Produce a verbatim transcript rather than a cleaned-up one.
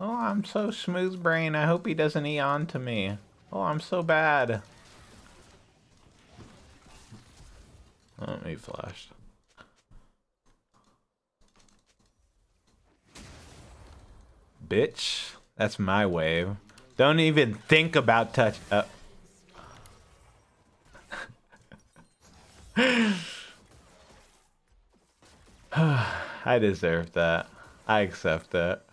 Oh, I'm so Smoothbrain. I hope he doesn't E on to me. Oh, I'm so bad. Oh, he flashed. Bitch. That's my wave. Don't even think about touch. Uh. I deserve that. I accept that.